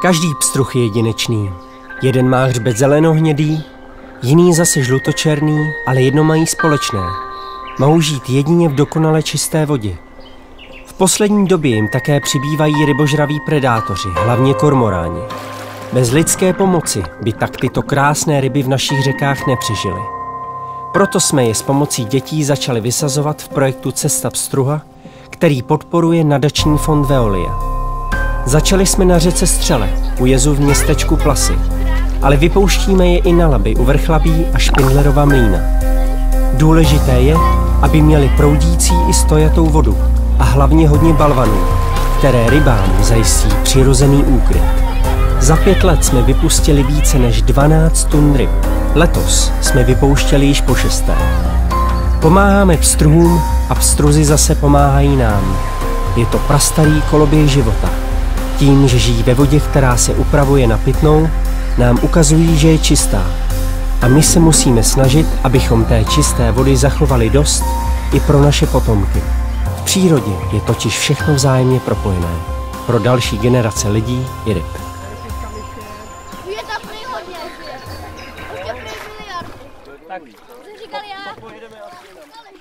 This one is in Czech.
Každý pstruh je jedinečný. Jeden má hřbet zelenohnědý, jiný zase žlutočerný, ale jedno mají společné. Mohou žít jedině v dokonale čisté vodě. V poslední době jim také přibývají rybožraví predátoři, hlavně kormoráni. Bez lidské pomoci by tak tyto krásné ryby v našich řekách nepřežily. Proto jsme je s pomocí dětí začali vysazovat v projektu Cesta pstruha, který podporuje nadační fond Veolia. Začali jsme na řece Střele, u jezu v městečku Plasy, ale vypouštíme je i na Labi u Vrchlabí a Špindlerova mlýna. Důležité je, aby měli proudící i stojatou vodu a hlavně hodně balvanů, které rybám zajistí přirozený úkryt. Za 5 let jsme vypustili více než 12 tun ryb. Letos jsme vypouštěli již po 6. Pomáháme pstruhům a pstruzi zase pomáhají nám. Je to prastarý koloběh života. Tím, že žijí ve vodě, která se upravuje na pitnou, nám ukazují, že je čistá. A my se musíme snažit, abychom té čisté vody zachovali dost i pro naše potomky. V přírodě je totiž všechno vzájemně propojené. Pro další generace lidí i ryb. Je tam prý hodně. Už je prý miliardy. Tak. Jsem říkal já.